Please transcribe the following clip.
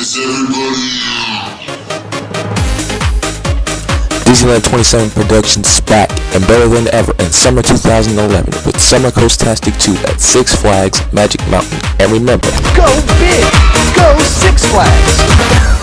Disneyland 27 Productions is back and better than ever in summer 2011 with Summer Coastatsic 2 at Six Flags Magic Mountain. And remember, go big! Go Six Flags!